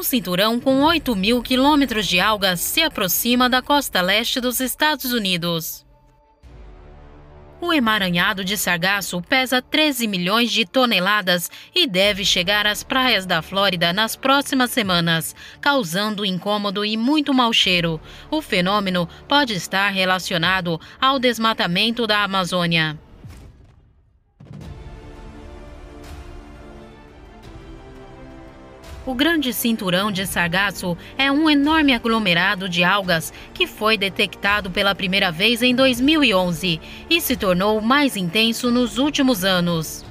Um cinturão com 8.000 quilômetros de algas se aproxima da costa leste dos Estados Unidos. O emaranhado de sargaço pesa 13 milhões de toneladas e deve chegar às praias da Flórida nas próximas semanas, causando incômodo e muito mau cheiro. O fenômeno pode estar relacionado ao desmatamento da Amazônia. O Grande Cinturão de Sargaço é um enorme aglomerado de algas que foi detectado pela primeira vez em 2011 e se tornou mais intenso nos últimos anos.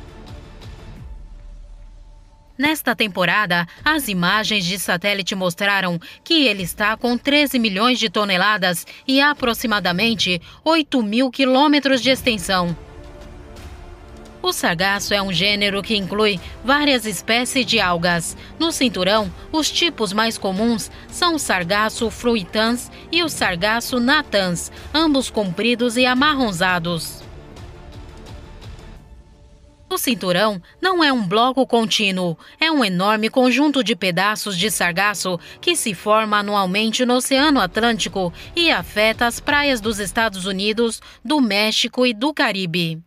Nesta temporada, as imagens de satélite mostraram que ele está com 13 milhões de toneladas e aproximadamente 8.000 quilômetros de extensão. O sargaço é um gênero que inclui várias espécies de algas. No cinturão, os tipos mais comuns são o sargaço fruitans e o sargaço natans, ambos compridos e amarronzados. O cinturão não é um bloco contínuo, é um enorme conjunto de pedaços de sargaço que se forma anualmente no Oceano Atlântico e afeta as praias dos Estados Unidos, do México e do Caribe.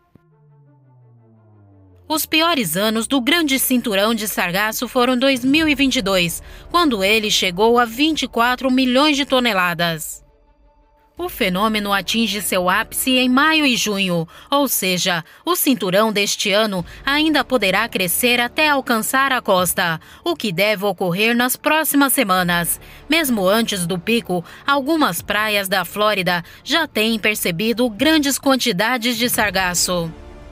Os piores anos do Grande Cinturão de Sargaço foram 2022, quando ele chegou a 24 milhões de toneladas. O fenômeno atinge seu ápice em maio e junho, ou seja, o cinturão deste ano ainda poderá crescer até alcançar a costa, o que deve ocorrer nas próximas semanas. Mesmo antes do pico, algumas praias da Flórida já têm percebido grandes quantidades de sargaço.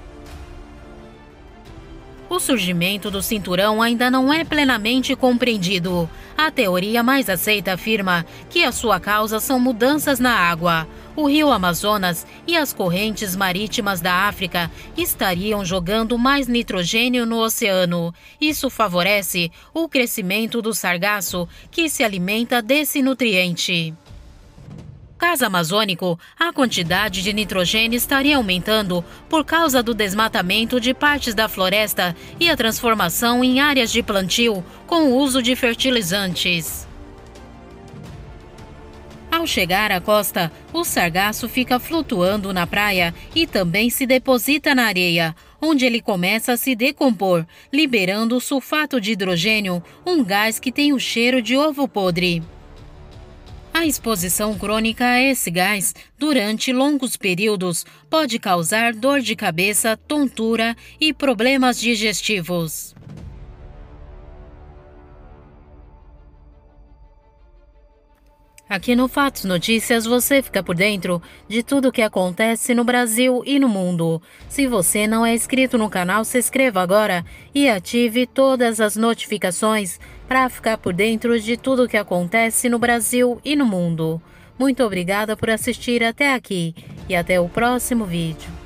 O surgimento do cinturão ainda não é plenamente compreendido. A teoria mais aceita afirma que a sua causa são mudanças na água. O rio Amazonas e as correntes marítimas da África estariam jogando mais nitrogênio no oceano. Isso favorece o crescimento do sargaço, que se alimenta desse nutriente. No caso amazônico, a quantidade de nitrogênio estaria aumentando por causa do desmatamento de partes da floresta e a transformação em áreas de plantio com o uso de fertilizantes. Ao chegar à costa, o sargaço fica flutuando na praia e também se deposita na areia, onde ele começa a se decompor, liberando o sulfato de hidrogênio, um gás que tem o cheiro de ovo podre. A exposição crônica a esse gás, durante longos períodos, pode causar dor de cabeça, tontura e problemas digestivos. Aqui no Fatos Notícias você fica por dentro de tudo o que acontece no Brasil e no mundo. Se você não é inscrito no canal, se inscreva agora e ative todas as notificações para ficar por dentro de tudo o que acontece no Brasil e no mundo. Muito obrigada por assistir até aqui e até o próximo vídeo.